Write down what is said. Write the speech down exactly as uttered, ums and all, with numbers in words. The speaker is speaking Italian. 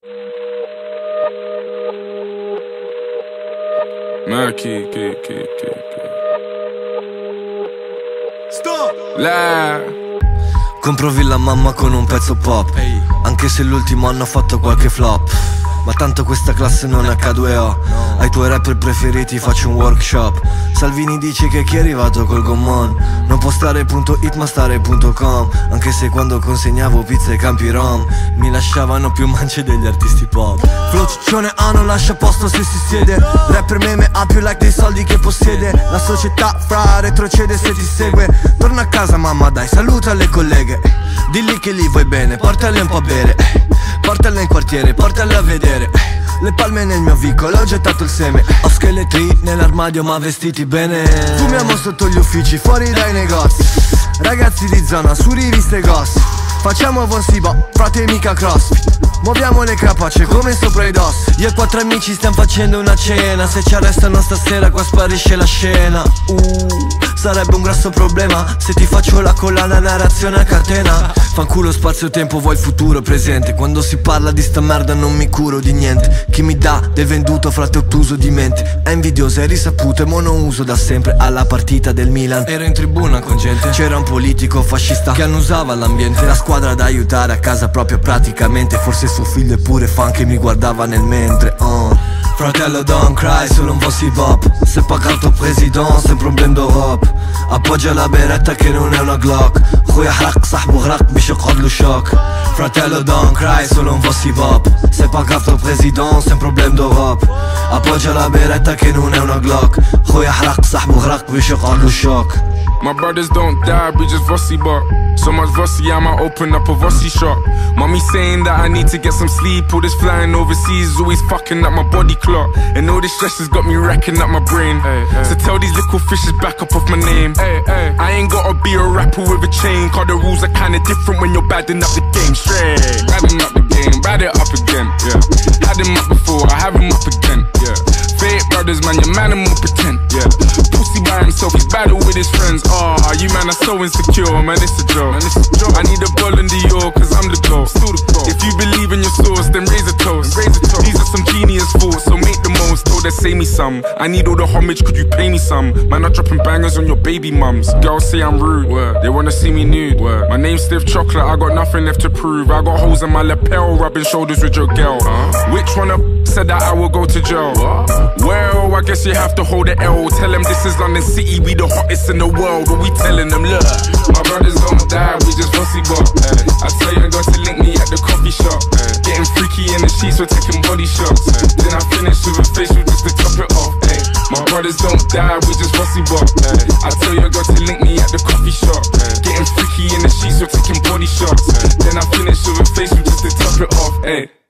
Ma chi, chi, chi, chi, chi. Stop! La... Compro villa mamma con un pezzo pop, anche se l'ultimo anno ha fatto qualche flop. Ma tanto questa classe non è acca due o. Ai tuoi rapper preferiti faccio un workshop. Salvini dice che chi è arrivato col gommon non può stare punto it ma stare punto com. Anche se quando consegnavo pizza ai campi rom mi lasciavano più mance degli artisti pop. Flow ciccione A non lascia posto se si siede. Rapper meme ha più like dei soldi che possiede. La società fra retrocede se ti segue. Torna a casa mamma dai, saluta le colleghe. Dilli che lì vuoi bene, portale un po' a bere. Portale in quartiere, portale a vedere. Le palme nel mio vicolo, ho gettato il seme. Ho scheletri nell'armadio ma vestiti bene. Fumiamo sotto gli uffici, fuori dai negozi. Ragazzi di zona, su riviste gossip. Facciamo vonsibo, frate mica crossfit. Muoviamo le capace come sopra i dos. Io e quattro amici stiamo facendo una cena. Se ci arrestano stasera qua sparisce la scena. Uh, sarebbe un grosso problema se ti faccio la collana narrazione a catena. Fanculo spazio-tempo, vuoi il futuro presente. Quando si parla di sta merda non mi curo di niente. Chi mi dà del venduto frate ottuso di mente. È invidioso e risaputo e mo non uso da sempre. Alla partita del Milan ero in tribuna con gente. C'era un politico fascista che annusava l'ambiente. La squadra da aiutare a casa proprio praticamente. Forse suo figlio è pure fan che mi guardava nel mentre. uh. Fratello don't cry, solo un voci bop. C'est pas grave ton président, c'est un problème d'Europe. Appoggia la beretta che non è una Glock. خويا حرق صاحبو غرق باش يقعد له شوك. Fratello don't cry, solo un voci bop. C'est pas grave ton président, c'est un problème d'Europe. Appoggia la beretta che non è una Glock. خويا حرق صاحبو غرق باش يقعد له شوك. My brothers don't die, we just Vossi bop. So much Vossi, I might open up a Vossi shop. Mommy saying that I need to get some sleep. All this flying overseas is always fucking up my body clock. And all this stress has got me racking up my brain. Ay, ay. So tell these little fishes back up off my name. Ay, ay. I ain't gotta be a rapper with a chain, cause the rules are kinda different when you're badding up the game. Straight, badding up the game, bad it up again, yeah. Had him up before, I have him up again, yeah. Fake brothers, man, your man and more pretend, yeah. Pussy by himself, he's battle with his friends. Ah, oh, you man are so insecure, man, it's a joke. Man, it's a joke. I need a ball in Dior, cause I'm the GOAT. Still the GOAT. If you believe in your source, then raise a toast. Raise a toast. These are some genius thoughts, so make the most. Told they say me some. I need all the homage, could you pay me some? Man, I'm dropping bangers on your baby mums. Girls say I'm rude, word. They wanna see me nude, word. My name's Stiff Chocolate, I got nothing left to prove. I got holes in my lapel, rubbing shoulders with your girl. Huh? Which one of said that I will go to jail? What? Well, I guess you have to hold the L. Tell them this is London City, we the hottest in the world. But we telling them, look, my brothers don't die, we just Vossi bop. I tell you, got to link me at the coffee shop. Ay. Getting freaky in the sheets, we're taking body shots. Ay. Then I finish with a facial just to top it off. Ay. My brothers don't die, we just Vossi bop. I tell you, got to link me at the coffee shop. Ay. Getting freaky in the sheets, we're taking body shots. Ay. Then I finish with a facial just to top it off. Ay.